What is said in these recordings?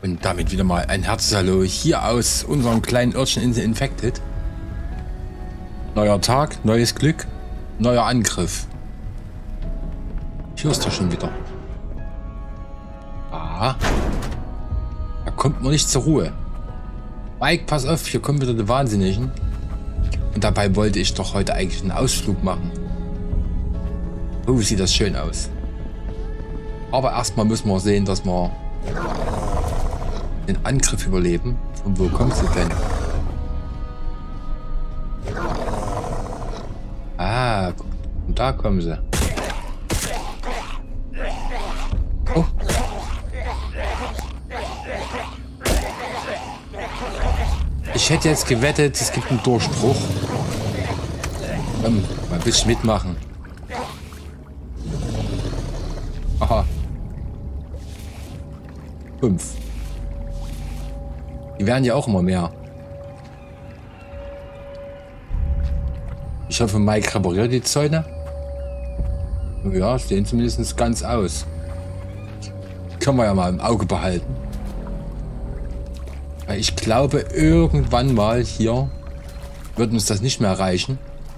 Und damit wieder mal ein herzliches Hallo hier aus unserem kleinen Örtchen in Infected. Neuer Tag, neues Glück, neuer Angriff. Hier ist er schon wieder. Ah. Da kommt man nicht zur Ruhe. Mike, pass auf, hier kommen wieder die Wahnsinnigen. Und dabei wollte ich doch heute eigentlich einen Ausflug machen. Oh, sieht das schön aus. Aber erstmal müssen wir sehen, dass wir den Angriff überleben. Und wo kommt sie denn? Ah, und da kommen sie. Oh. Ich hätte jetzt gewettet, es gibt einen Durchbruch. Komm, mal ein bisschen mitmachen. Aha. 5. Die werden ja auch immer mehr. Ich hoffe, Mike repariert die Zäune. Ja, sehen zumindest ganz aus. Können wir ja mal im Auge behalten. Weil ich glaube, irgendwann mal hier wird uns das nicht mehr reichen.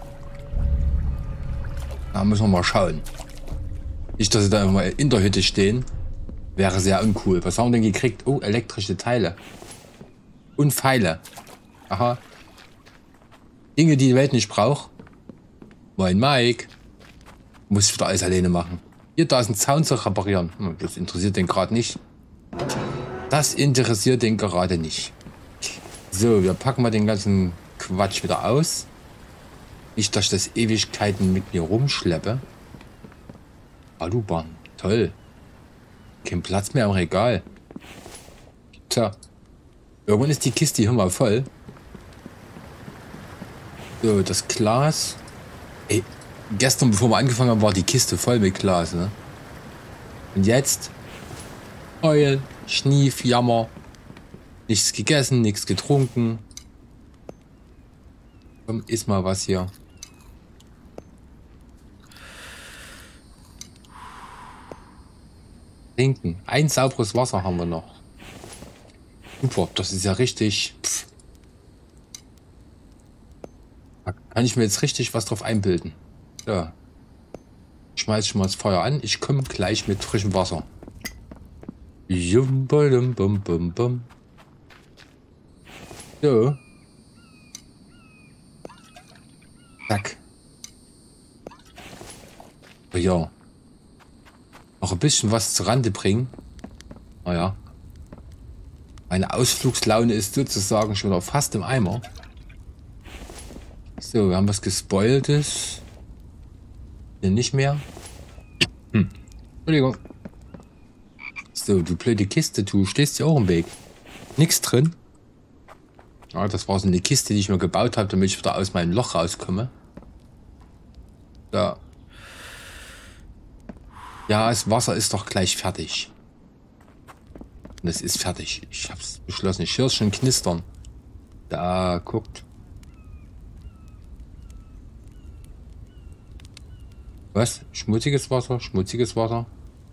Da müssen wir mal schauen. Nicht, dass sie da immer in der Hütte stehen. Wäre sehr uncool. Was haben wir denn gekriegt? Oh, elektrische Teile. Und Pfeile. Aha. Dinge, die die Welt nicht braucht. Moin Mike. Muss wieder alles alleine machen. Hier, da ist ein Zaun zu reparieren. Das interessiert den gerade nicht. Das interessiert den gerade nicht. So, wir packen mal den ganzen Quatsch wieder aus. Nicht, dass ich das Ewigkeiten mit mir rumschleppe. Alubahn. Toll. Kein Platz mehr im Regal. Tja. Irgendwann ist die Kiste hier mal voll. So, das Glas. Ey, gestern, bevor wir angefangen haben, war die Kiste voll mit Glas, ne? Und jetzt? Heul, Schnief, Jammer. Nichts gegessen, nichts getrunken. Komm, iss mal was hier. Trinken. Ein sauberes Wasser haben wir noch. Super, das ist ja richtig. Pff. Da kann ich mir jetzt richtig was drauf einbilden. Ja. Schmeiß schon mal das Feuer an. Ich komme gleich mit frischem Wasser. So. Zack. Ja. Noch ein bisschen was zur Rande bringen. Naja. Meine Ausflugslaune ist sozusagen schon fast im Eimer. So, wir haben was Gespoiltes. Hier nicht mehr. Entschuldigung. So, du blöde Kiste, du stehst ja auch im Weg. Nichts drin. Ja, das war so eine Kiste, die ich mir gebaut habe, damit ich wieder aus meinem Loch rauskomme. Da. Ja, das Wasser ist doch gleich fertig. Und es ist fertig. Ich hab's beschlossen. Ich höre schon knistern. Da, guckt. Was? Schmutziges Wasser? Schmutziges Wasser?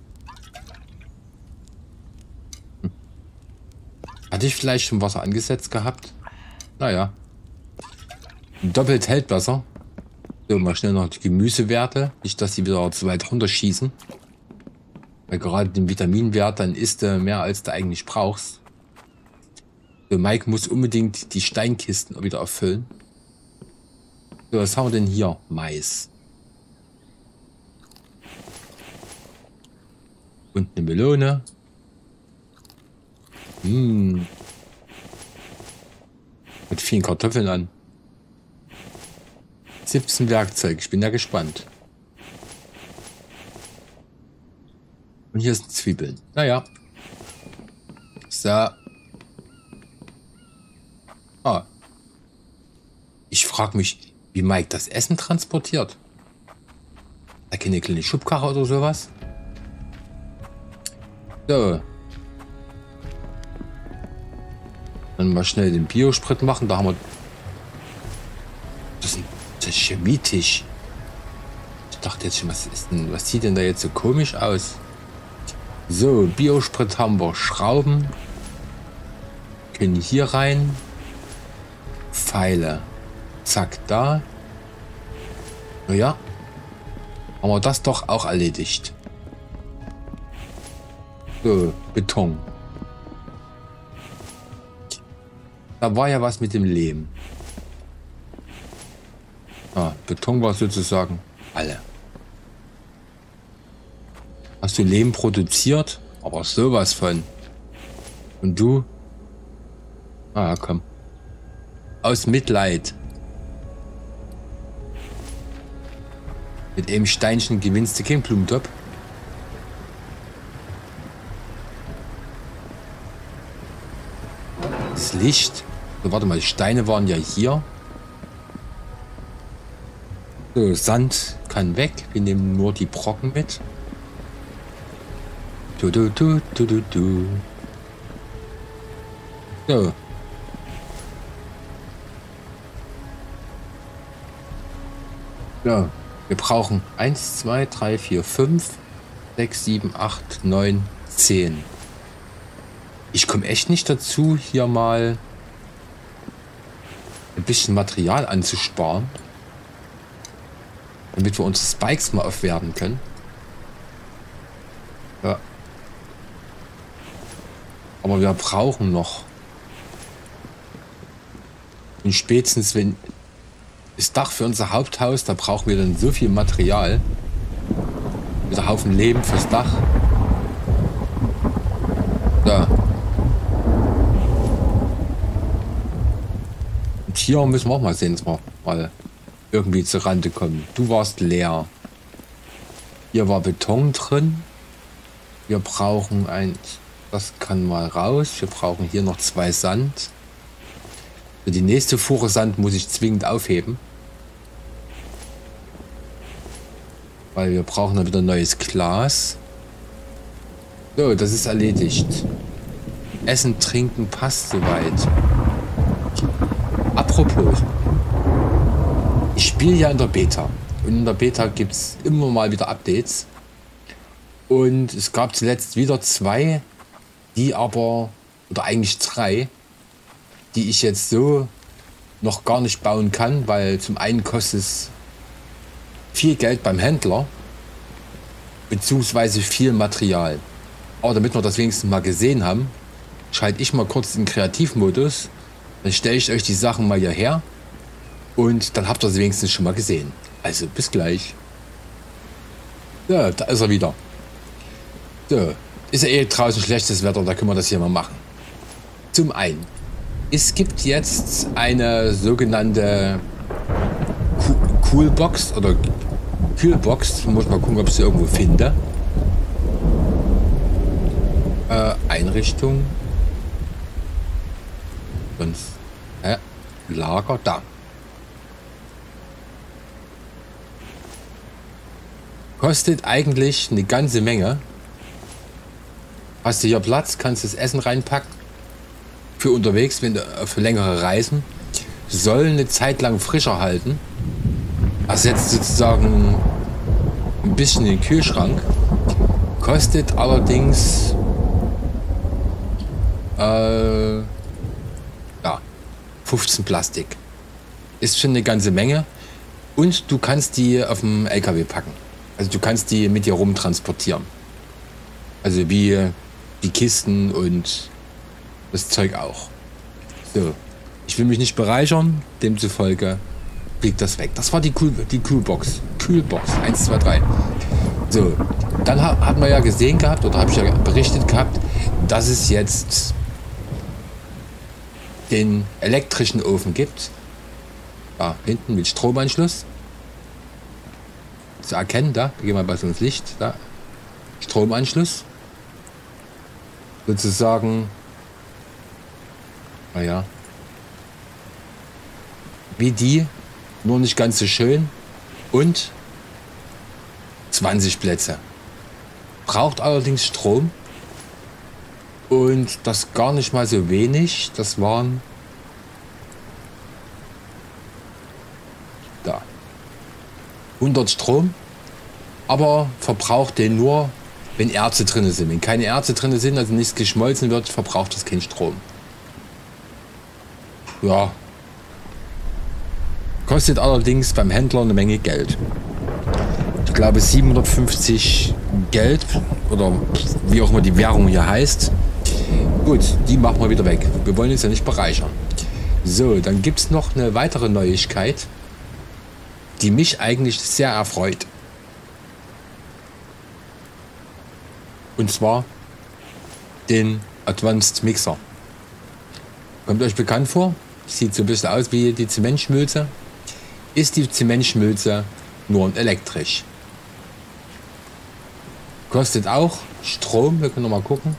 Hm. Hatte ich vielleicht schon Wasser angesetzt gehabt? Naja. Doppelt hält besser. So, mal schnell noch die Gemüsewerte. Nicht, dass die wieder zu weit runterschießen. Weil gerade den Vitaminwert, dann isst du mehr, als du eigentlich brauchst. So, Mike muss unbedingt die Steinkisten wieder erfüllen. So, was haben wir denn hier? Mais. Und eine Melone. Mit vielen Kartoffeln an. 17 Werkzeug. Ich bin ja gespannt. Und hier sind Zwiebeln. Naja. So. Ah. Ich frage mich, wie Mike das Essen transportiert. Da keine kleine Schubkarre oder sowas? So. Dann mal schnell den Biosprit machen. Da haben wir... Das ist Chemietisch. Ich dachte jetzt schon, was sieht denn da jetzt so komisch aus? So, Biosprit haben wir, Schrauben, Können hier rein. Pfeile. Zack, da. Ja. Haben wir das doch auch erledigt. So, Beton. Da war ja was mit dem Lehm. Ah, Beton war sozusagen alle. Hast du Lehm produziert? Aber sowas von. Und du? Ah, komm. Aus Mitleid. Mit einem Steinchen gewinnst du keinen Blumentopf. Das Licht. So, warte mal, die Steine waren ja hier. So, Sand kann weg. Wir nehmen nur die Brocken mit. Du. So. Ja, wir brauchen 1, 2, 3, 4, 5, 6, 7, 8, 9, 10. Ich komme echt nicht dazu, hier mal ein bisschen Material anzusparen, damit wir unsere Spikes mal aufwerten können. Ja. Aber wir brauchen noch. Und spätestens, wenn das Dach für unser Haupthaus, da brauchen wir dann so viel Material. Mit einem Haufen Lehm fürs Dach. Da. Und hier müssen wir auch mal sehen, dass wir mal irgendwie zur Rande kommen. Du warst leer. Hier war Beton drin. Wir brauchen ein... Das kann mal raus. Wir brauchen hier noch 2 Sand. Für die nächste Fuhre Sand muss ich zwingend aufheben. Weil wir brauchen dann wieder neues Glas. So, das ist erledigt. Essen, Trinken passt soweit. Apropos. Ich spiele ja in der Beta. Und in der Beta gibt es immer mal wieder Updates. Und es gab zuletzt wieder 2, die aber, oder eigentlich 3, die ich jetzt so noch gar nicht bauen kann, weil zum einen kostet es viel Geld beim Händler, beziehungsweise viel Material. Aber damit wir das wenigstens mal gesehen haben, schalte ich mal kurz den Kreativmodus, dann stelle ich euch die Sachen mal hierher und dann habt ihr sie wenigstens schon mal gesehen. Also bis gleich. Ja, da ist er wieder. So, ist ja eh draußen schlechtes Wetter, da können wir das hier mal machen. Zum einen, es gibt jetzt eine sogenannte Coolbox oder Kühlbox. Muss mal gucken, ob ich sie irgendwo finde. Einrichtung. Sonst. Lager, da. Kostet eigentlich eine ganze Menge. Hast du hier Platz, kannst das Essen reinpacken. Für unterwegs, für längere Reisen. Soll eine Zeit lang frischer halten. Ersetzt sozusagen ein bisschen den Kühlschrank. Kostet allerdings ja, 15 Plastik. Ist schon eine ganze Menge. Und du kannst die auf dem LKW packen. Also du kannst die mit dir rumtransportieren. Also wie die Kisten und das Zeug auch. So. Ich will mich nicht bereichern, demzufolge fliegt das weg. Das war die Kühlbox. Kühlbox. 1, 2, 3. So. Dann hat man ja gesehen gehabt, oder habe ich ja berichtet gehabt, dass es jetzt den elektrischen Ofen gibt. Da hinten mit Stromanschluss. Zu erkennen, da. Gehen wir mal so ins Licht. Da. Stromanschluss. Sozusagen. Naja. Wie die, nur nicht ganz so schön. Und 20 Plätze. Braucht allerdings Strom. Und das gar nicht mal so wenig. Das waren da 100 Strom. Aber verbraucht den nur, wenn Erze drin sind. Wenn keine Erze drin sind, also nichts geschmolzen wird, verbraucht das keinen Strom. Ja. Kostet allerdings beim Händler eine Menge Geld. Ich glaube 750 Geld oder wie auch immer die Währung hier heißt. Gut, die machen wir wieder weg. Wir wollen uns ja nicht bereichern. So, dann gibt es noch eine weitere Neuigkeit, die mich eigentlich sehr erfreut. Und zwar den Advanced Mixer. Kommt euch bekannt vor? Sieht so ein bisschen aus wie die Zementschmilze. Ist die Zementschmilze nur elektrisch. Kostet auch Strom, wir können noch mal gucken.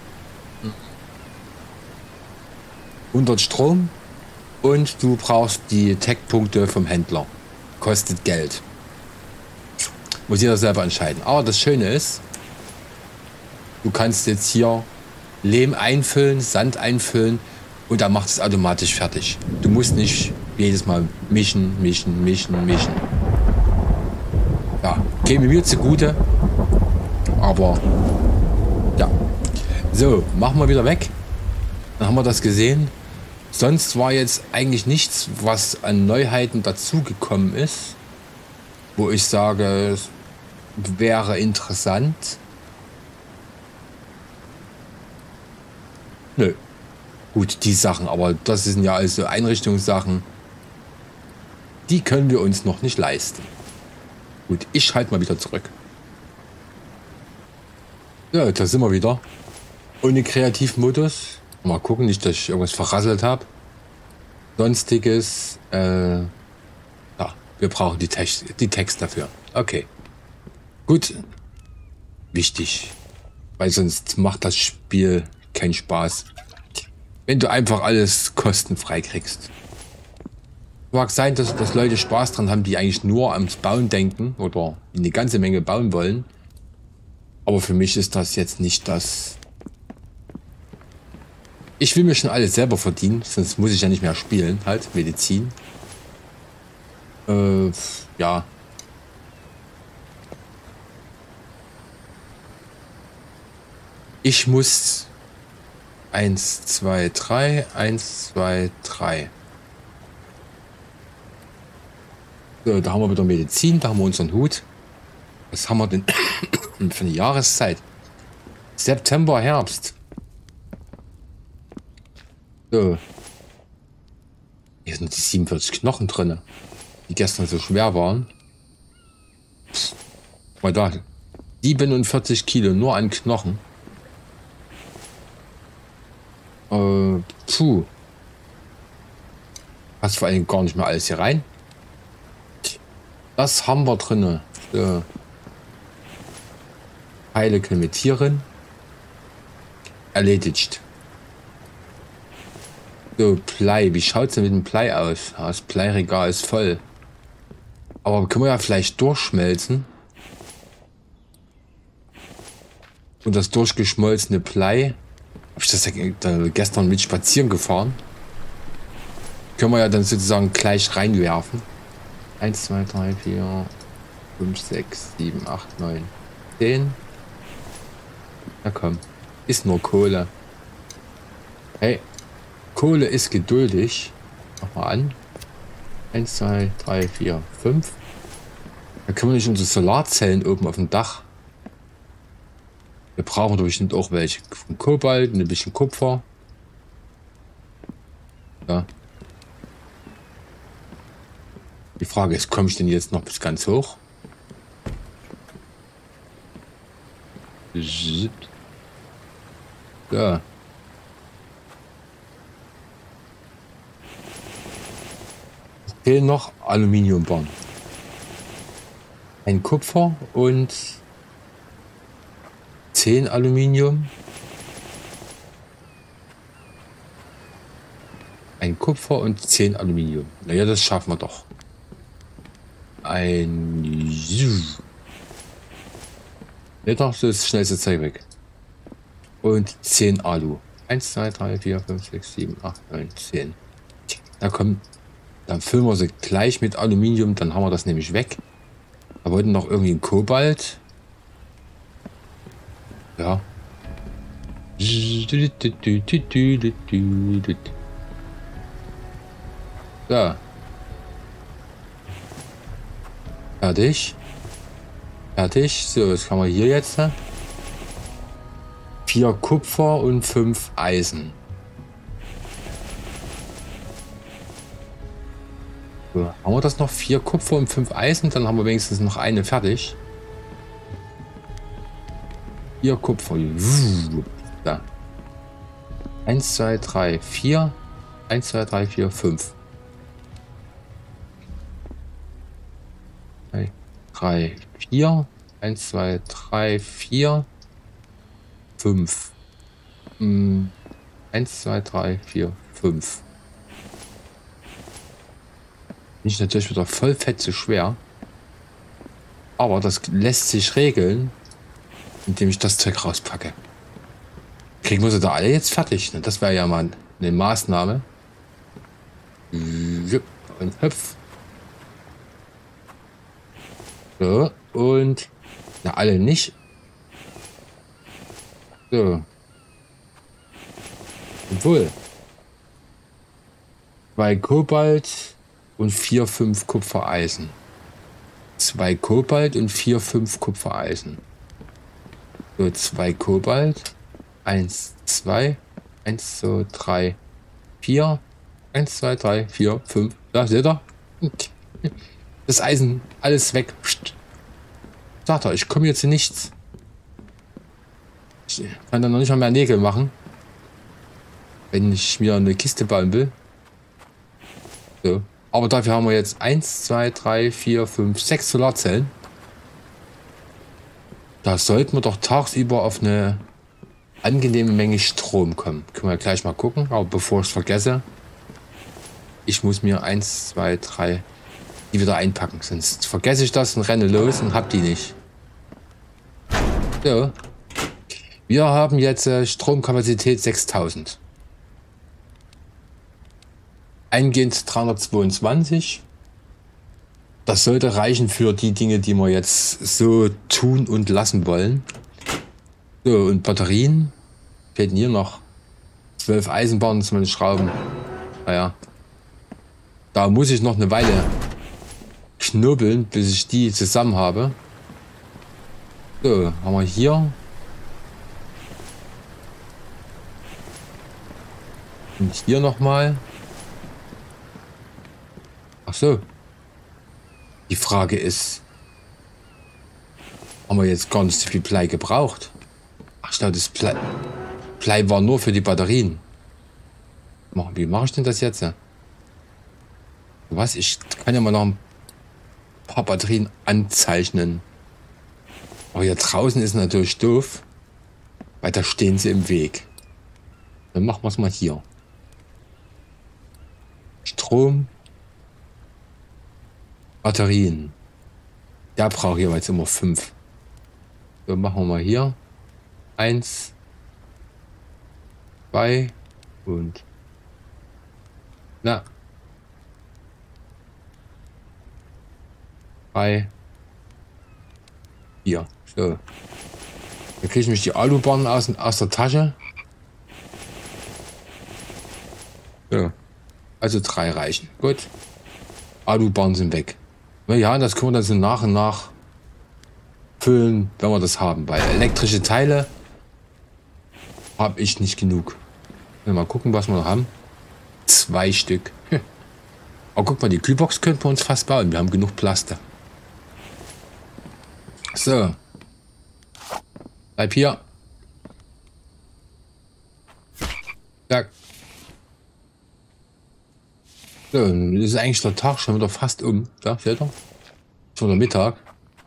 100 Strom und du brauchst die Tech-Punkte vom Händler. Kostet Geld. Muss jeder selber entscheiden. Aber das Schöne ist, du kannst jetzt hier Lehm einfüllen, Sand einfüllen und dann macht es automatisch fertig. Du musst nicht jedes Mal mischen. Ja, käme mir zugute. Aber ja. So, machen wir wieder weg. Dann haben wir das gesehen. Sonst war jetzt eigentlich nichts, was an Neuheiten dazugekommen ist, wo ich sage, es wäre interessant. Nö. Gut, die Sachen, aber das sind ja also Einrichtungssachen, die können wir uns noch nicht leisten. Gut, ich schalte mal wieder zurück. Ja, da sind wir wieder. Ohne Kreativmodus. Mal gucken, nicht, dass ich irgendwas verrasselt habe. Sonstiges. Ja, wir brauchen die Text dafür. Okay. Gut. Wichtig. Weil sonst macht das Spiel keinen Spaß. Wenn du einfach alles kostenfrei kriegst. Mag sein, dass Leute Spaß dran haben, die eigentlich nur ans Bauen denken oder eine ganze Menge bauen wollen. Aber für mich ist das jetzt nicht das. Ich will mir schon alles selber verdienen, sonst muss ich ja nicht mehr spielen. Halt, Medizin. Ja. Ich muss 1, 2, 3, 1, 2, 3. So, da haben wir wieder Medizin, da haben wir unseren Hut. Was haben wir denn für eine Jahreszeit? September, Herbst. So. Hier sind die 47 Knochen drin, die gestern so schwer waren. Psst. Mal da. 47 Kilo nur an Knochen. Puh. Passt vor allem gar nicht mehr alles hier rein. Das haben wir drin. So. Teile können wir tieren. Erledigt. So, Blei. Wie schaut es denn mit dem Blei aus? Das Bleiregal ist voll. Aber können wir ja vielleicht durchschmelzen. Und das durchgeschmolzene Blei. Habe ich das ja gestern mit spazieren gefahren. Können wir ja dann sozusagen gleich reinwerfen. 1, 2, 3, 4, 5, 6, 7, 8, 9, 10. Na komm. Ist nur Kohle. Hey. Kohle ist geduldig. Mach mal an. 1, 2, 3, 4, 5. Da können wir nicht unsere Solarzellen oben auf dem Dach. Wir brauchen bestimmt auch welche. Kobalt, ein bisschen Kupfer. Ja. Die Frage ist, komme ich denn jetzt noch bis ganz hoch? Ja. Es fehlen noch Aluminiumbarren. Ein Kupfer und 10 Aluminium. Ein Kupfer und 10 Aluminium. Naja, das schaffen wir doch. Ne, doch, so ist das schnellste Zeug weg. Und 10 Alu. 1, 2, 3, 4, 5, 6, 7, 8, 9, 10. Da kommt. Dann füllen wir sie gleich mit Aluminium, dann haben wir das nämlich weg. Da wollten noch irgendwie ein Kobalt. Ja. So. Fertig. Fertig. So, was kann man hier jetzt? 4 Kupfer und 5 Eisen. So, haben wir das noch? 4 Kupfer und 5 Eisen? Dann haben wir wenigstens noch eine fertig. 4 Kupfer. Da. 1, 2, 3, 4. 1, 2, 3, 4, 5. 3, 4. 1, 2, 3, 4. 5. 1, 2, 3, 4, 5. Nicht natürlich wieder voll fett zu schwer. Aber das lässt sich regeln, indem ich das Zeug rauspacke. Kriegen wir sie da alle jetzt fertig? Ne? Das wäre ja mal eine Maßnahme. Und hüpf. So, und na, alle nicht. So. Obwohl. 2 Kobalt und 4, 5 Kupfereisen. 2 Kobalt und 4, 5 Kupfereisen. So, 2 Kobalt. 1, 2. 1, 2, 3, 4. 1, 2, 3, 4, 5. Da seht ihr? Das Eisen, alles weg. Sagt er, ich komme jetzt in nichts. Ich kann dann noch nicht mal mehr Nägel machen. Wenn ich mir eine Kiste bauen will. So. Aber dafür haben wir jetzt 1, 2, 3, 4, 5, 6 Solarzellen. Da sollten wir doch tagsüber auf eine angenehme Menge Strom kommen. Können wir gleich mal gucken. Aber bevor ich es vergesse, ich muss mir 1, 2, 3 die wieder einpacken. Sonst vergesse ich das und renne los und hab die nicht. So. Wir haben jetzt Stromkapazität 6000. Eingehend 322. Das sollte reichen für die Dinge, die wir jetzt so tun und lassen wollen. So, und Batterien. Fehlen hier noch 12 Eisenbahnen, dass man Schrauben. Naja. Da muss ich noch eine Weile knubbeln, bis ich die zusammen habe. So, haben wir hier. Und hier nochmal. Ach so. Die Frage ist, haben wir jetzt gar nicht so viel Blei gebraucht? Ach, ich glaube, das Blei war nur für die Batterien. Wie mache ich denn das jetzt? Was? Ich kann ja mal noch ein paar Batterien anzeichnen. Aber hier draußen ist natürlich doof, weil da stehen sie im Weg. Dann machen wir es mal hier. Strom. Batterien. Der braucht jeweils immer 5. So, machen wir mal hier. 1, 2 und na. 3, 4. So. Da kriege ich mich die Alubahn aus der Tasche. So. Also 3 reichen. Gut. Alubahnen sind weg. Na ja, das können wir dann so nach und nach füllen, wenn wir das haben. Weil elektrische Teile habe ich nicht genug. Mal gucken, was wir noch haben. 2 Stück. Aber guck mal, die Kühlbox könnten wir uns fast bauen. Wir haben genug Plaste. So. Bleib hier. Zack. So, das ist eigentlich der Tag schon wieder fast um. Da, seht ihr? Schon der Mittag.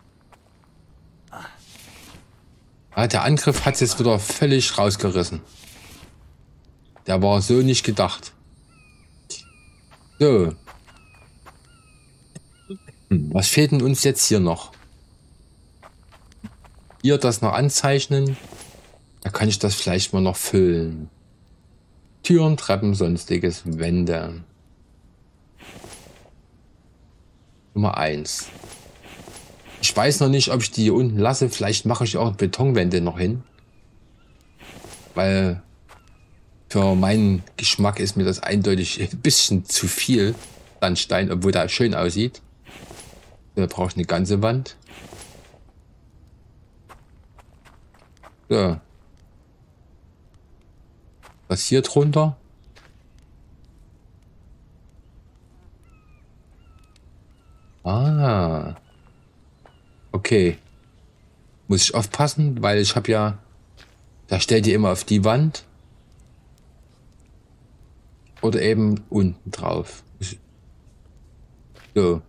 Ja, der Angriff hat es jetzt wieder völlig rausgerissen. Der war so nicht gedacht. So. Was fehlt denn uns jetzt hier noch? Hier das noch anzeichnen. Da kann ich das vielleicht mal noch füllen. Türen, Treppen, sonstiges, Wände. Nummer 1. Ich weiß noch nicht, ob ich die hier unten lasse. Vielleicht mache ich auch Betonwände noch hin. Weil für meinen Geschmack ist mir das eindeutig ein bisschen zu viel. Sandstein, obwohl der schön aussieht. Da brauche ich eine ganze Wand. So. Was hier drunter? Ah. Okay. Muss ich aufpassen, weil ich habe ja... Da stellt ihr immer auf die Wand. Oder eben unten drauf. So.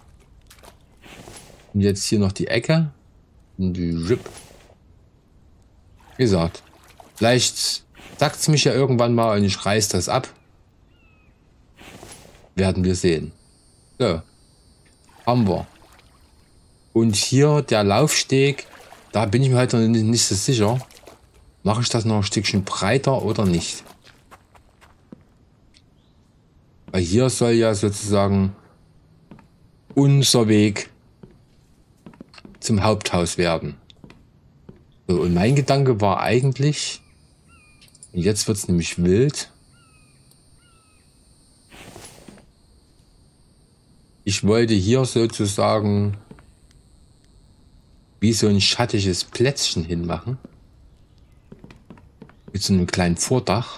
Und jetzt hier noch die Ecke. Und die Rip. Wie gesagt. Vielleicht sagt es mich ja irgendwann mal und ich reiß das ab. Werden wir sehen. So. Haben wir. Und hier der Laufsteg. Da bin ich mir halt noch nicht so sicher. Mache ich das noch ein Stückchen breiter oder nicht? Weil hier soll ja sozusagen unser Weg zum Haupthaus werden. So, und mein Gedanke war eigentlich, und jetzt wird es nämlich wild, ich wollte hier sozusagen wie so ein schattiges Plätzchen hinmachen. Mit so einem kleinen Vordach.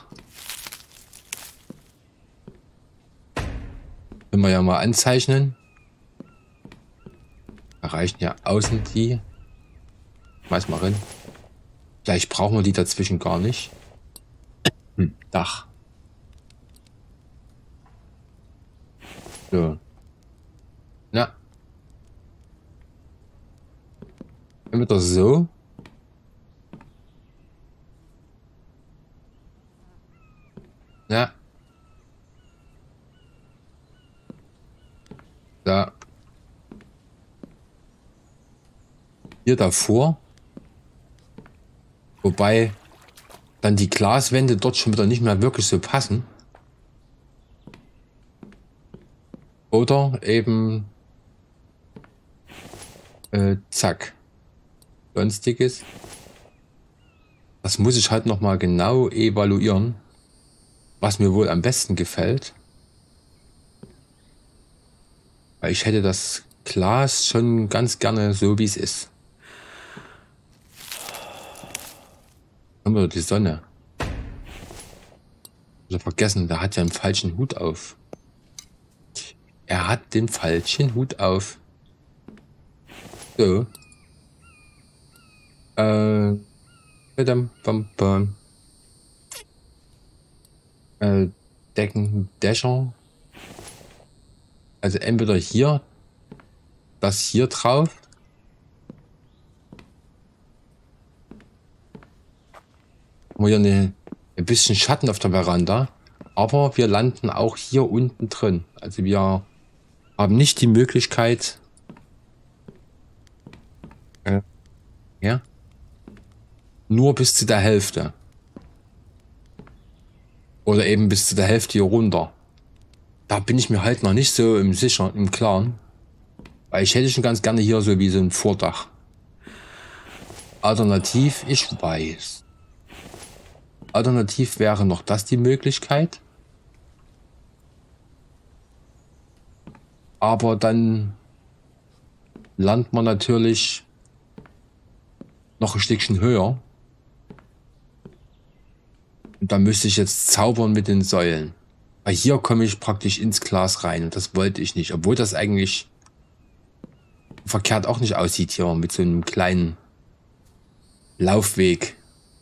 Können wir ja mal anzeichnen. Da reichen ja außen die. Weiß mal rein. Vielleicht brauchen wir die dazwischen gar nicht. Dach. So. Na. Entweder so. Ja. Da. Hier davor. Wobei dann die Glaswände dort schon wieder nicht mehr wirklich so passen. Oder eben zack. Sonstiges. Das muss ich halt noch mal genau evaluieren, was mir wohl am besten gefällt. Weil ich hätte das Glas schon ganz gerne so, wie es ist. Haben wir die Sonne. Ich habe vergessen, der hat ja einen falschen Hut auf. Er hat den falschen Hut auf. So. Deckendächer. Also entweder hier, das hier drauf. Haben wir hier ein bisschen Schatten auf der Veranda. Aber wir landen auch hier unten drin. Also wir haben nicht die Möglichkeit, ja, nur bis zu der Hälfte. Oder eben bis zu der Hälfte hier runter. Da bin ich mir halt noch nicht so im Klaren. Weil ich hätte schon ganz gerne hier so wie so ein Vordach. Alternativ, ich weiß. Alternativ wäre noch das die Möglichkeit. Aber dann landet man natürlich noch ein Stückchen höher. Und da müsste ich jetzt zaubern mit den Säulen. Weil hier komme ich praktisch ins Glas rein und das wollte ich nicht. Obwohl das eigentlich verkehrt auch nicht aussieht hier mit so einem kleinen Laufweg.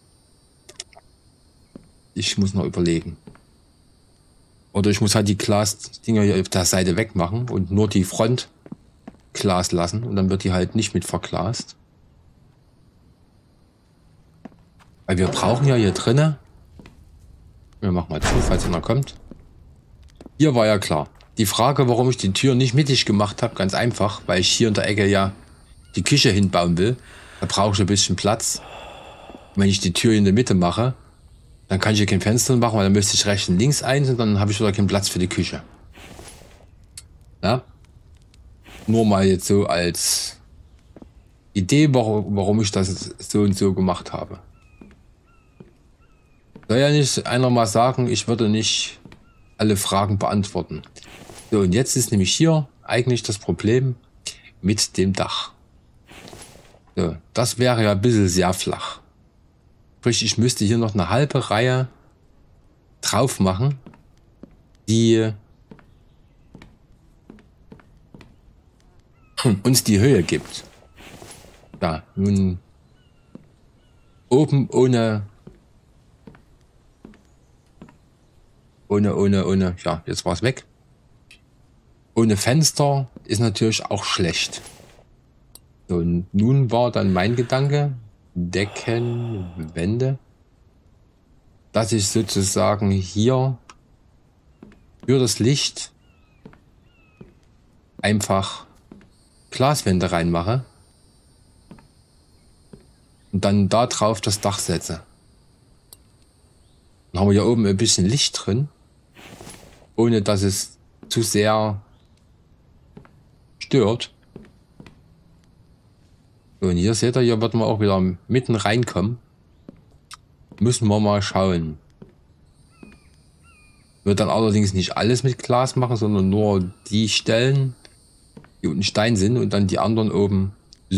Ich muss noch überlegen. Oder ich muss halt die Glasdinger hier auf der Seite wegmachen und nur die Front Glas lassen. Und dann wird die halt nicht mit verglast. Weil wir brauchen ja hier drinnen. Wir machen mal zu, falls einer kommt. Hier war ja klar. Die Frage, warum ich die Tür nicht mittig gemacht habe, ganz einfach. Weil ich hier in der Ecke ja die Küche hinbauen will. Da brauche ich ein bisschen Platz. Und wenn ich die Tür in der Mitte mache, dann kann ich hier kein Fenster machen, weil dann müsste ich rechts und links eins und dann habe ich wieder keinen Platz für die Küche. Ja? Nur mal jetzt so als Idee, warum ich das so und so gemacht habe. Soll ja nicht einer mal sagen, ich würde nicht alle Fragen beantworten. So, und jetzt ist nämlich hier eigentlich das Problem mit dem Dach. So, das wäre ja ein bisschen sehr flach. Sprich, ich müsste hier noch eine halbe Reihe drauf machen, die uns die Höhe gibt. Ja, nun oben ohne, ja, jetzt war es weg. Ohne Fenster ist natürlich auch schlecht. So, und nun war dann mein Gedanke, Decken, Wände, dass ich sozusagen hier für das Licht einfach Glaswände reinmache und dann da drauf das Dach setze. Dann haben wir hier oben ein bisschen Licht drin, ohne dass es zu sehr stört. So, und hier seht ihr, hier wird man auch wieder mitten reinkommen. Müssen wir mal schauen. Wird dann allerdings nicht alles mit Glas machen, sondern nur die Stellen, die unten Stein sind, und dann die anderen oben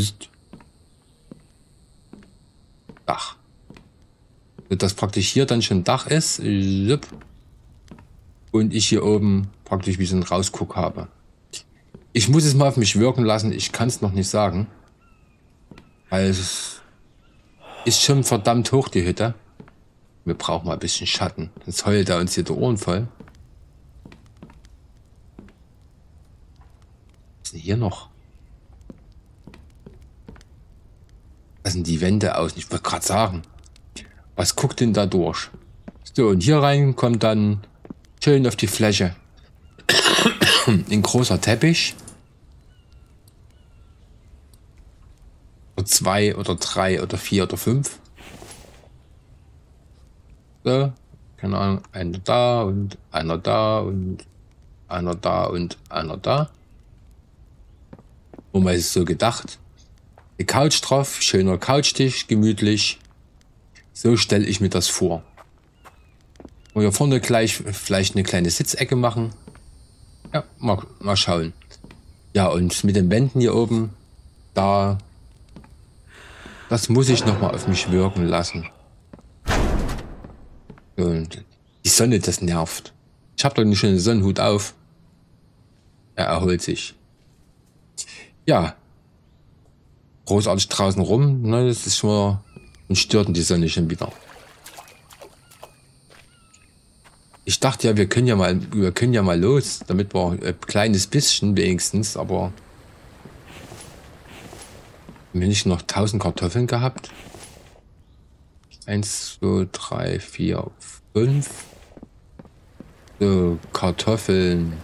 Dach. So, dass praktisch hier dann schon Dach ist und ich hier oben praktisch wie so einen Rausguck habe. Ich muss es mal auf mich wirken lassen, ich kann es noch nicht sagen. Weil es ist schon verdammt hoch, die Hütte. Wir brauchen mal ein bisschen Schatten, sonst heult er uns hier die Ohren voll. Was ist denn hier noch? Was sind die Wände aus? Ich wollte gerade sagen, was guckt denn da durch? So, und hier rein kommt dann schön auf die Fläche ein großer Teppich. Oder 2 oder 3 oder 4 oder 5. So, keine Ahnung, einer da und einer da und einer da und einer da. Wo man ist so gedacht. Eine Couch drauf, schöner Couchtisch, gemütlich. So stelle ich mir das vor. Und hier vorne gleich vielleicht eine kleine Sitzecke machen. Ja, mal schauen. Ja, und mit den Wänden hier oben, das muss ich noch mal auf mich wirken lassen. Und die Sonne, das nervt. Ich habe doch einen schönen Sonnenhut auf. Er erholt sich. Ja. Großartig draußen rum. Ne, das ist schon mal... Und stört die Sonne schon wieder. Ich dachte ja, wir können ja mal los, damit wir ein kleines bisschen wenigstens, aber... Haben wir nicht noch 1000 Kartoffeln gehabt? 1, 2, 3, 4, 5. So, Kartoffeln.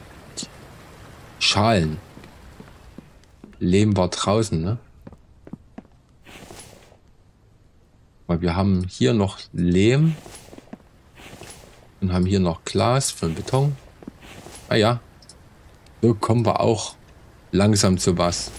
Schalen. Lehm war draußen, ne? Weil wir haben hier noch Lehm. Und haben hier noch Glas von Beton. Ah ja. So kommen wir auch langsam zu was.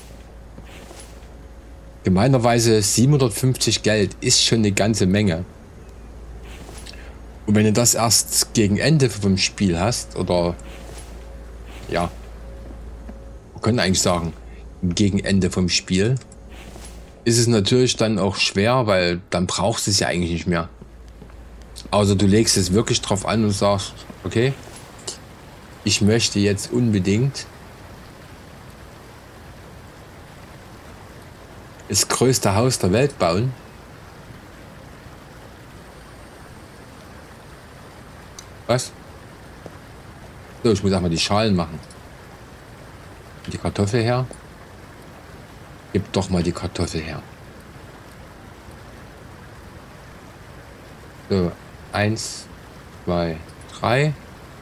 Gemeinerweise 750 Geld ist schon eine ganze Menge. Und wenn du das erst gegen Ende vom Spiel hast, oder ja, wir können eigentlich sagen, gegen Ende vom Spiel, ist es natürlich dann auch schwer, weil dann brauchst du es ja eigentlich nicht mehr. Also du legst es wirklich drauf an und sagst, okay, ich möchte jetzt unbedingt das größte Haus der Welt bauen. Was? So, ich muss auch mal die Schalen machen. Die Kartoffel her. Gib doch mal die Kartoffel her. So, 1, 2, 3.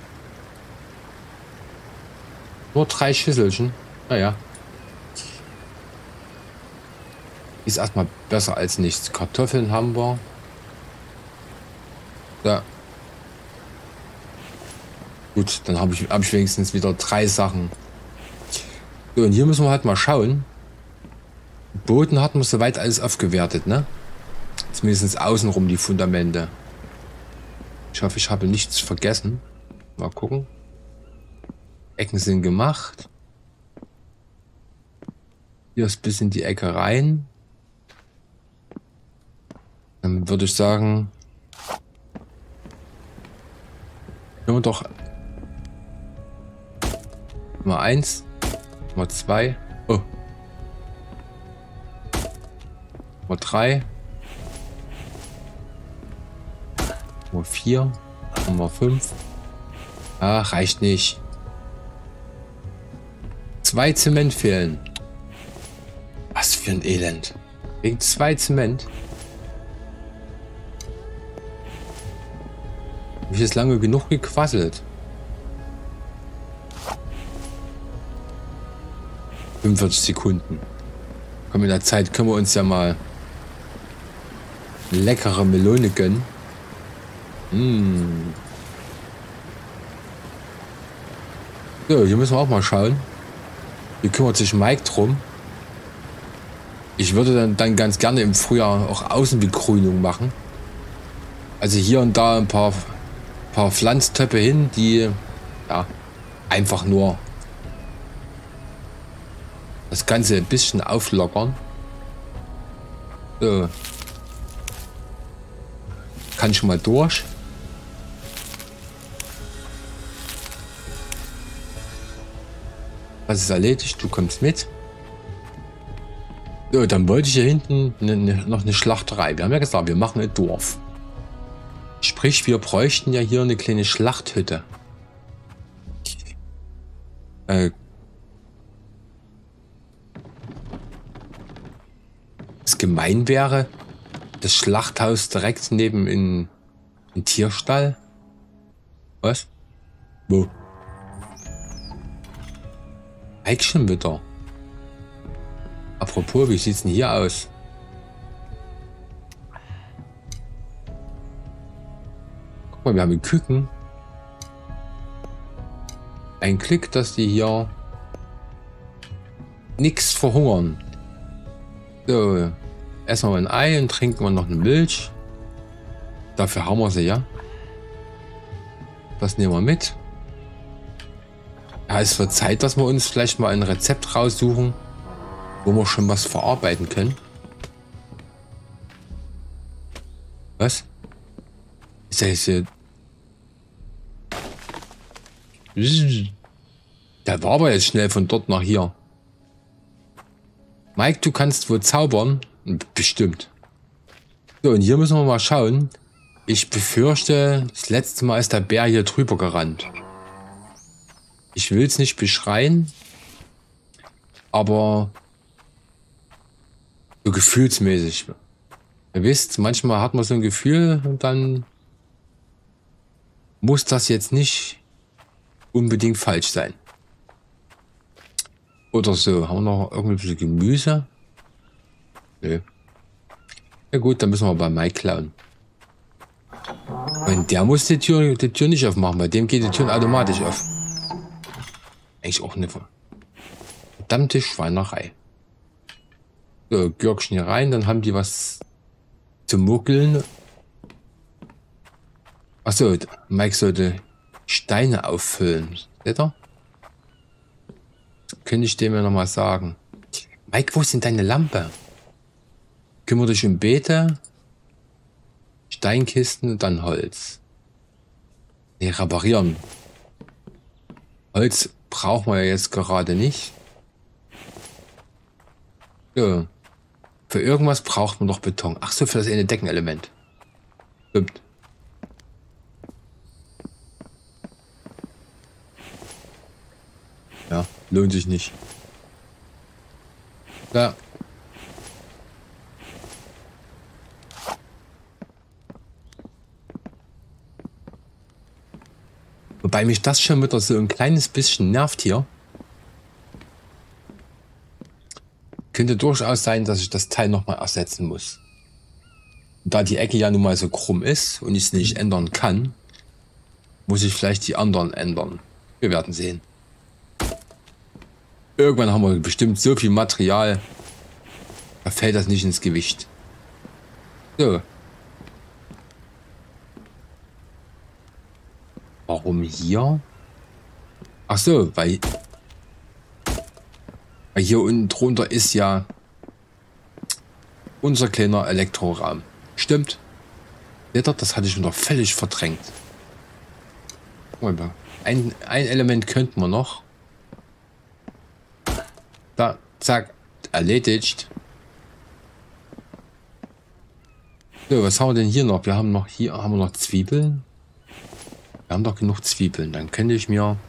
Nur 3 Schüsselchen. Naja. Ist erstmal besser als nichts. Kartoffeln haben wir. So. Gut, dann habe ich wenigstens wieder 3 Sachen. So, und hier müssen wir halt mal schauen. Boden hatten wir soweit alles aufgewertet, ne? Zumindest außenrum die Fundamente. Ich hoffe, ich habe nichts vergessen. Mal gucken. Ecken sind gemacht. Hier ist bis in die Ecke rein. Dann würde ich sagen, nehmen wir doch Nummer 1, Nummer 2, oh, Nummer 3, Nummer 4, Nummer 5. Ah, reicht nicht. 2 Zement fehlen. Was für ein Elend. Wegen 2 Zement. Hab ich jetzt lange genug gequasselt. 45 Sekunden. Komm, in der Zeit können wir uns ja mal eine leckere Melone gönnen. So, hier müssen wir auch mal schauen. Hier kümmert sich Mike drum. Ich würde dann ganz gerne im Frühjahr auch Außenbegrünung machen. Also hier und da ein paar Pflanztöpfe hin, die ja einfach nur das Ganze ein bisschen auflockern. So. Kann schon mal durch. Das ist erledigt, du kommst mit. So, dann wollte ich hier hinten noch eine Schlachterei. Wir haben ja gesagt, wir machen ein Dorf. Sprich, wir bräuchten ja hier eine kleine Schlachthütte. Das gemein wäre, das Schlachthaus direkt neben in Tierstall. Was? Wo? Eigentlich schon wieder. Apropos, wie sieht's denn hier aus? Guck mal, wir haben Küken. Ein Glück, dass die hier nichts verhungern. So, essen wir ein Ei und trinken wir noch eine Milch. Dafür haben wir sie, ja. Das nehmen wir mit. Ja, es wird Zeit, dass wir uns vielleicht mal ein Rezept raussuchen, wo wir schon was verarbeiten können. Was? Ist das hier? Der war aber jetzt schnell von dort nach hier. Mike, du kannst wohl zaubern? Bestimmt. So, und hier müssen wir mal schauen. Ich befürchte, das letzte Mal ist der Bär hier drüber gerannt. Ich will es nicht beschreien, aber so gefühlsmäßig. Ihr wisst, manchmal hat man so ein Gefühl und dann muss das jetzt nicht unbedingt falsch sein. Oder so. Haben wir noch irgendwie Gemüse? Nö. Ja gut, dann müssen wir bei Mike klauen. Und der muss die Tür nicht aufmachen, bei dem geht die Tür automatisch auf. Eigentlich auch eine verdammte Schweinerei. So, Gürkchen hier rein, dann haben die was zum Muggeln. Achso, Mike sollte Steine auffüllen. Seht ihr? Das könnte ich dem ja nochmal sagen. Mike, wo ist denn deine Lampe? Kümmere dich um Beete, Steinkisten und dann Holz. Ne, reparieren. Holz brauchen wir ja jetzt gerade nicht. So. Für irgendwas braucht man doch Beton. Ach so, für das eine Deckenelement. Stimmt. Ja, lohnt sich nicht. Ja. Wobei mich das schon wieder so ein kleines bisschen nervt hier. Könnte durchaus sein, dass ich das Teil nochmal ersetzen muss. Und da die Ecke ja nun mal so krumm ist und ich es nicht ändern kann, muss ich vielleicht die anderen ändern. Wir werden sehen. Irgendwann haben wir bestimmt so viel Material, da fällt das nicht ins Gewicht. So. Warum hier? Ach so, weil hier unten drunter ist ja unser kleiner Elektroraum. Stimmt. Das hatte ich wieder völlig verdrängt. Ein Element könnten wir noch. Da, zack, erledigt. So, was haben wir denn hier noch? Wir haben noch hier haben wir noch Zwiebeln. Wir haben doch genug Zwiebeln. Dann könnte ich mir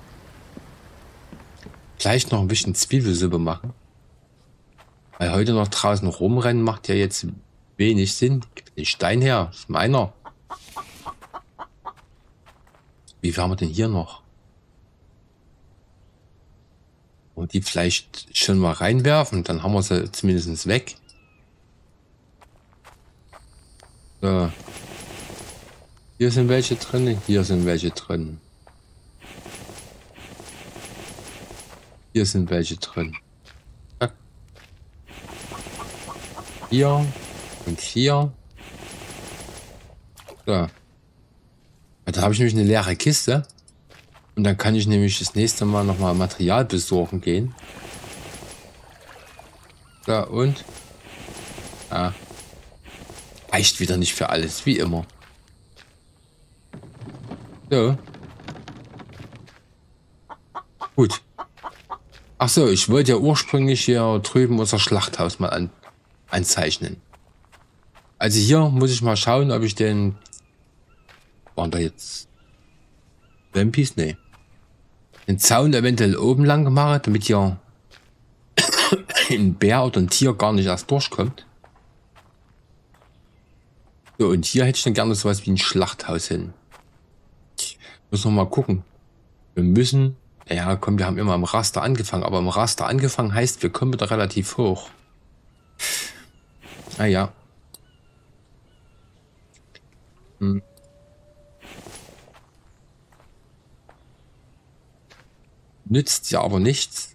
gleich noch ein bisschen Zwiebelsuppe machen. Weil heute noch draußen rumrennen macht ja jetzt wenig Sinn. Gib den Stein her, das ist meiner. Wie viel haben wir denn hier noch? Und die vielleicht schon mal reinwerfen, dann haben wir sie zumindest weg. So. Hier sind welche drin, hier sind welche drin. Hier sind welche drin. Zack. Hier und hier. So. Da habe ich nämlich eine leere Kiste. Und dann kann ich nämlich das nächste Mal nochmal Material besorgen gehen. So, und? Ah. Reicht wieder nicht für alles, wie immer. So. Gut. Ach so, ich wollte ja ursprünglich hier drüben unser Schlachthaus mal anzeichnen. Also hier muss ich mal schauen, ob ich den... Waren da jetzt Vampis? Nee. Den Zaun eventuell oben lang mache, damit hier ein Bär oder ein Tier gar nicht erst durchkommt. So, und hier hätte ich dann gerne sowas wie ein Schlachthaus hin. Müssen wir mal gucken. Wir müssen... Ja, komm, wir haben immer im Raster angefangen, aber im Raster angefangen heißt, wir kommen wieder relativ hoch. Ah ja. Hm. Nützt ja aber nichts.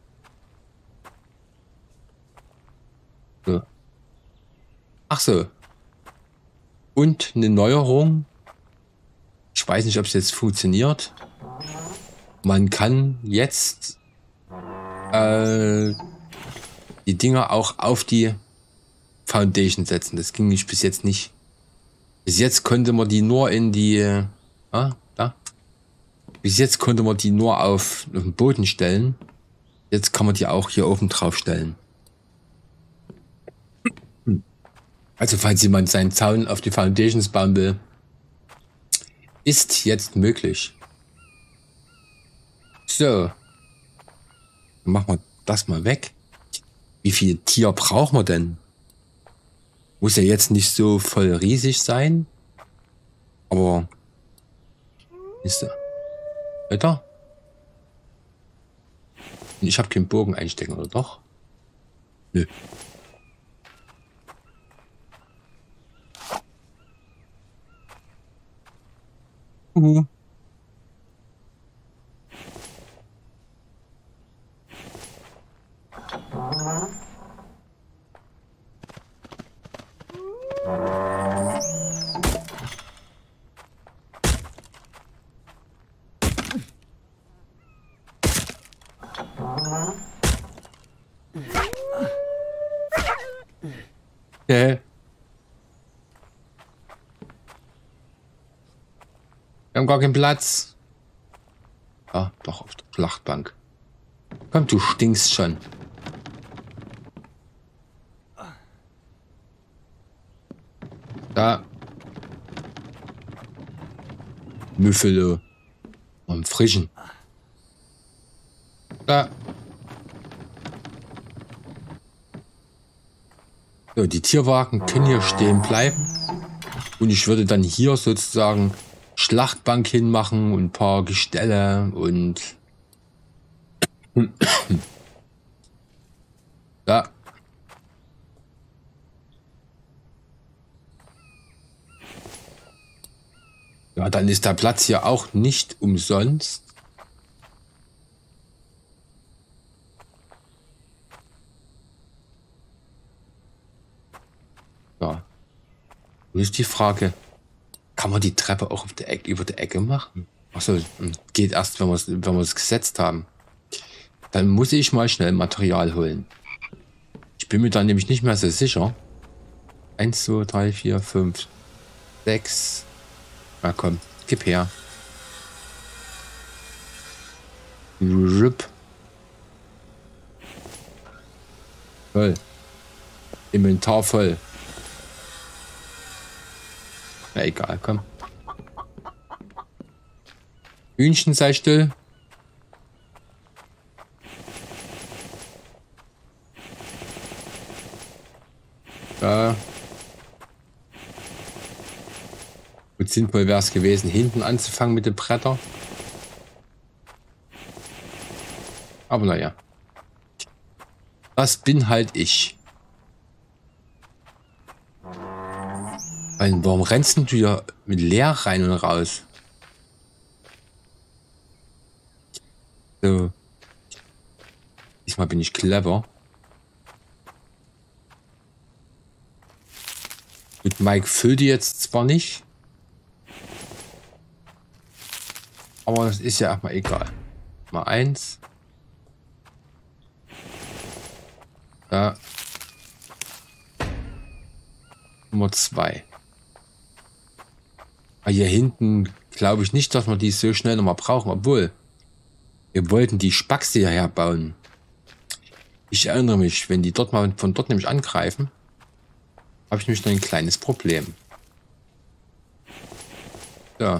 So. Ach so. Und eine Neuerung. Ich weiß nicht, ob es jetzt funktioniert. Man kann jetzt die Dinger auch auf die Foundation setzen. Das ging nicht bis jetzt nicht. Bis jetzt konnte man die nur in die... da. Bis jetzt konnte man die nur auf den Boden stellen. Jetzt kann man die auch hier oben drauf stellen. Also falls jemand seinen Zaun auf die Foundations bauen will, ist jetzt möglich. So. Dann machen wir das mal weg. Wie viel Tier brauchen wir denn? Muss ja jetzt nicht so voll riesig sein. Aber... Ist weiter? Ich habe keinen Bogen einstecken, oder doch? Nö. Okay. Wir haben gar keinen Platz. Ja, doch, auf der Schlachtbank. Komm, du stinkst schon. Da. Müffele. Am frischen. Da. So, die Tierwagen können hier stehen bleiben. Und ich würde dann hier sozusagen Schlachtbank hinmachen und ein paar Gestelle und da. Ja, dann ist der Platz hier auch nicht umsonst. Ja. Nun ist die Frage, kann man die Treppe auch auf der Ecke, über der Ecke machen? Achso, geht erst, wenn wir es gesetzt haben. Dann muss ich mal schnell Material holen. Ich bin mir da nämlich nicht mehr so sicher. 1, 2, 3, 4, 5, 6. Na komm, gib her. Rip. Voll. Inventar voll. Na egal, komm. Hühnchen, sei still. Da. Gut, sinnvoll wäre es gewesen, hinten anzufangen mit dem Bretter. Aber naja. Das bin halt ich. Warum rennst du ja mit leer rein und raus? So. Diesmal bin ich clever. Mit Mike füllt die jetzt zwar nicht. Aber das ist ja erstmal egal. Mal 1. Da. Nummer 2. Hier hinten glaube ich nicht, dass wir die so schnell nochmal brauchen. Obwohl, wir wollten die Spaxe hierher bauen. Ich erinnere mich, wenn die dort mal von dort nämlich angreifen, habe ich nämlich noch ein kleines Problem. So.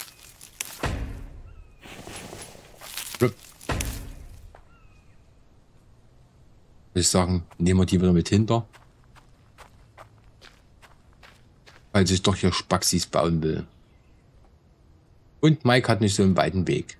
Würde ich sagen, nehmen wir die wieder mit hinter. Falls ich doch hier Spaxis bauen will. Und Mike hat nicht so einen weiten Weg.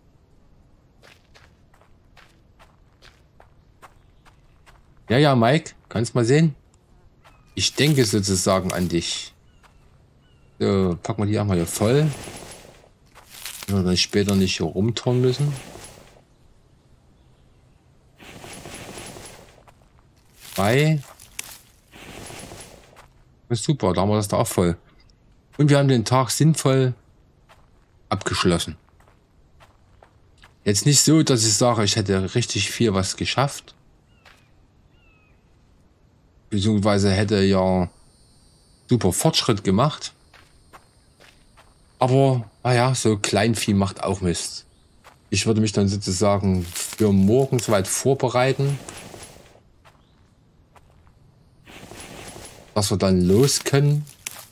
Ja, ja, Mike, kannst mal sehen. Ich denke sozusagen an dich. So, packen wir die auch mal hier voll. Wenn wir dann später nicht hier rumturnen müssen. Zwei. Super, da haben wir das da auch voll. Und wir haben den Tag sinnvoll abgeschlossen. Jetzt nicht so, dass ich sage, ich hätte richtig viel was geschafft. Beziehungsweise hätte ja super Fortschritt gemacht. Aber, naja, so Kleinvieh macht auch Mist. Ich würde mich dann sozusagen für morgen soweit vorbereiten, dass wir dann los können.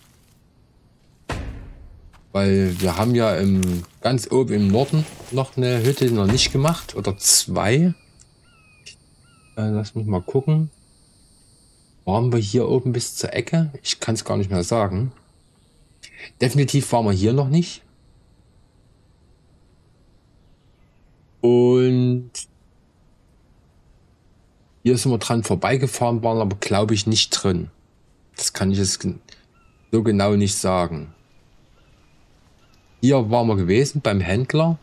Weil wir haben ja ganz oben im Norden noch eine Hütte noch nicht gemacht. Oder 2. Lass mich mal gucken. Waren wir hier oben bis zur Ecke? Ich kann es gar nicht mehr sagen. Definitiv waren wir hier noch nicht. Und hier sind wir dran vorbeigefahren, waren aber glaube ich nicht drin. Das kann ich jetzt so genau nicht sagen. Hier waren wir gewesen beim Händler.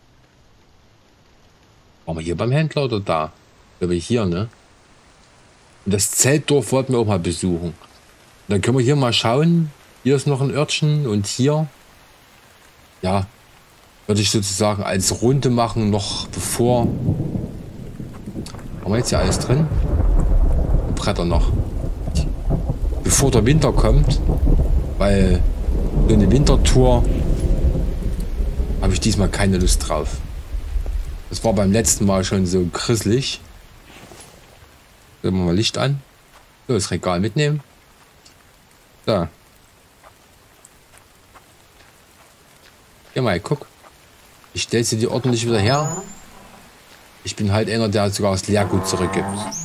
Waren wir hier beim Händler oder da? Ich glaube hier, ne? Und das Zeltdorf wollten wir auch mal besuchen. Und dann können wir hier mal schauen. Hier ist noch ein Örtchen und hier. Ja, würde ich sozusagen als Runde machen, noch bevor. Haben wir jetzt hier alles drin? Bretter noch. Bevor der Winter kommt, weil so eine Wintertour habe ich diesmal keine Lust drauf. Das war beim letzten Mal schon so grisselig. Nehmen wir mal Licht an. So, das Regal mitnehmen. So. Ja, mal, guck. Ich stelle sie dir ordentlich wieder her. Ich bin halt einer, der sogar das Leergut zurückgibt.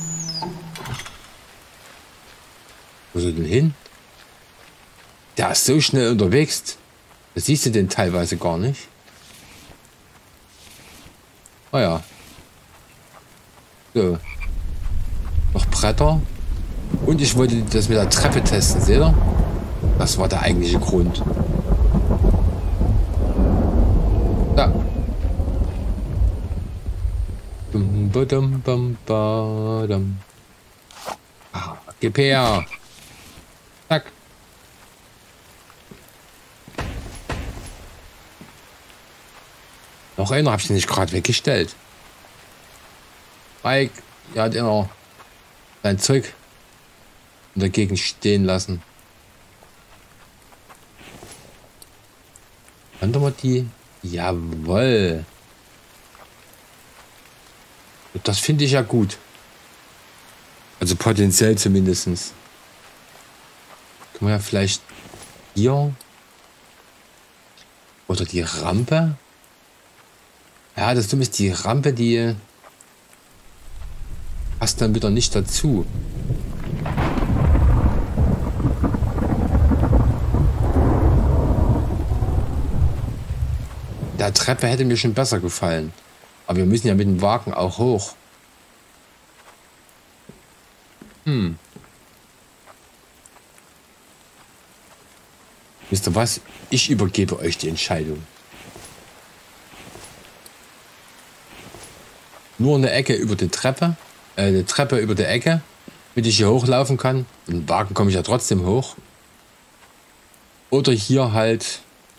Wo soll denn hin? Der ist so schnell unterwegs. Das siehst du den teilweise gar nicht. Naja. So. Noch Bretter. Und ich wollte das mit der Treppe testen, seht ihr? Das war der eigentliche Grund. Da. Ah, gib her. Zack. Noch einer habe ich nicht gerade weggestellt. Mike, er hat immer sein Zeug in der Gegend stehen lassen. Kann doch mal die... Jawohl. Das finde ich ja gut. Also potenziell zumindest. Können wir ja vielleicht hier... Oder die Rampe? Ja, das Dumme ist, die Rampe, die passt dann wieder nicht dazu. Der Treppe hätte mir schon besser gefallen. Aber wir müssen ja mit dem Wagen auch hoch. Wisst ihr was? Ich übergebe euch die Entscheidung. Nur eine Ecke über die Treppe. Eine Treppe über die Ecke. Damit ich hier hochlaufen kann. Mit dem Wagen komme ich ja trotzdem hoch. Oder hier halt...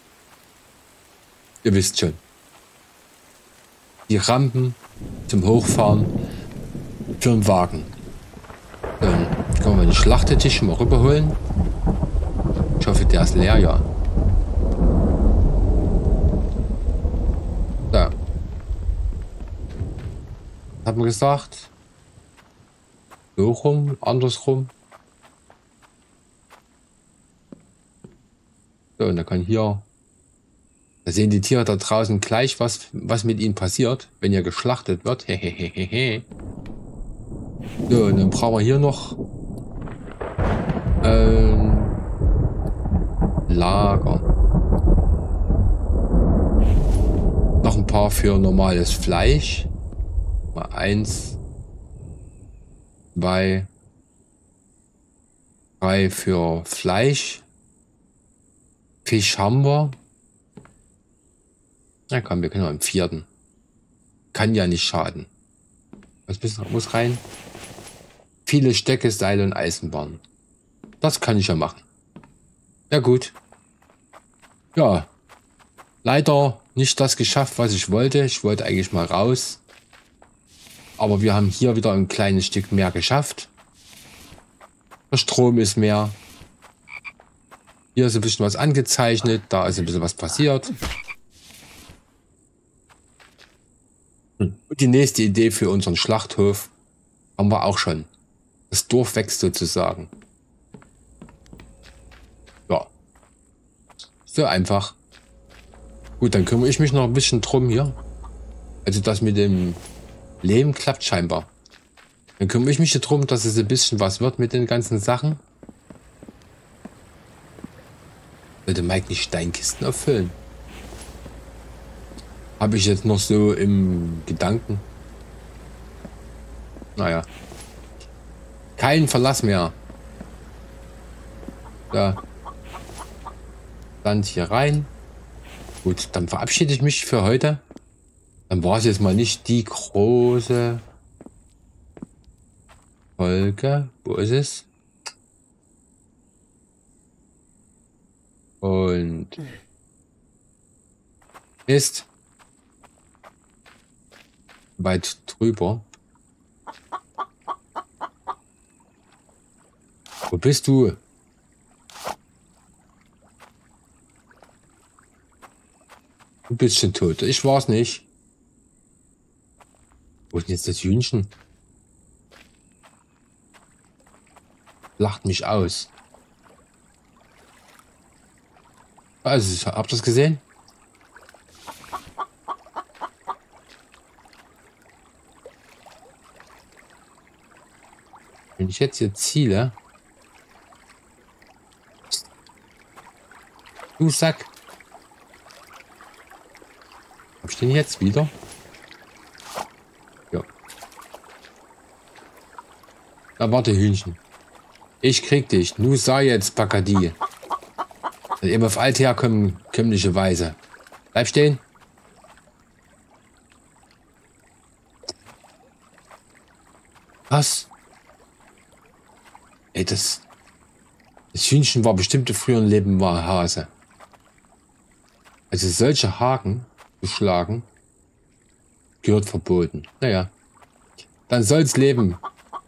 Ihr wisst schon. Die Rampen zum Hochfahren für den Wagen. Dann können wir den Schlachtetisch mal rüberholen. Ich hoffe, der ist leer, ja. So. Was hat man gesagt? So rum, andersrum. So, und dann kann hier... Da sehen die Tiere da draußen gleich, was mit ihnen passiert, wenn ihr geschlachtet wird. Hehehehe. So, und dann brauchen wir hier noch Lager. Noch ein paar für normales Fleisch. Mal 1, 2, 3 für Fleisch. Fisch haben wir. Na komm, wir können noch im 4. Kann ja nicht schaden. Was muss rein? Viele Stöcke, Seile und Eisenbahn. Das kann ich ja machen. Ja gut. Ja. Leider nicht das geschafft, was ich wollte. Ich wollte eigentlich mal raus. Aber wir haben hier wieder ein kleines Stück mehr geschafft. Der Strom ist mehr. Hier ist ein bisschen was angezeichnet. Da ist ein bisschen was passiert. Und die nächste Idee für unseren Schlachthof haben wir auch schon. Das Dorf wächst sozusagen. Ja. So einfach. Gut, dann kümmere ich mich noch ein bisschen drum hier. Also das mit dem Leben klappt scheinbar. Dann kümmere ich mich darum, dass es ein bisschen was wird mit den ganzen Sachen. Sollte Mike nicht Steinkisten auffüllen? Habe ich jetzt noch so im Gedanken. Naja. Kein Verlass mehr. Da. Dann hier rein. Gut, dann verabschiede ich mich für heute. Dann war es jetzt mal nicht die große Folge. Wo ist es? Und ist weit drüber. Wo bist du? Du bist schon tot. Ich war's nicht. Wo ist denn jetzt das Hühnchen? Lacht mich aus. Also, habt ihr das gesehen? Wenn ich jetzt hier ziele... Du Sack! Hab ich den jetzt wieder? Ja. Da warte, Hühnchen. Ich krieg dich. Nu sah jetzt, Bakadi. Eben auf altherkömmliche Weise. Bleib stehen. Was? Ey, das Hühnchen war bestimmt im früheren Leben war Hase. Also solche Haken zu schlagen, gehört verboten. Naja. Dann soll's leben.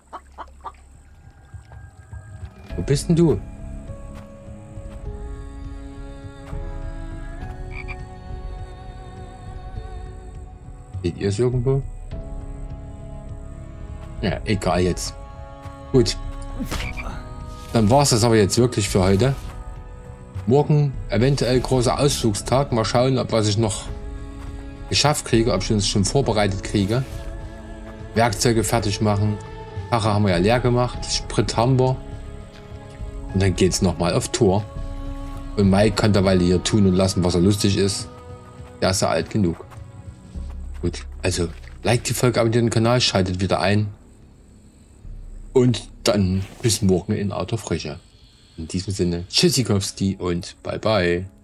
Wo bist denn du? Seht ihr es irgendwo? Ja, egal jetzt. Gut. Dann war es das aber jetzt wirklich für heute. Morgen eventuell großer Ausflugstag. Mal schauen, ob was ich noch geschafft kriege, ob ich uns schon vorbereitet kriege. Werkzeuge fertig machen. Karre haben wir ja leer gemacht. Sprit haben wir. Und dann geht es nochmal auf Tour. Und Mike kann derweil hier tun und lassen, was er lustig ist. Der ist ja alt genug. Gut, also liked die Folge, abonniert den Kanal, schaltet wieder ein. Und dann bis morgen in alter Frische. In diesem Sinne, Tschüssikowski und bye bye.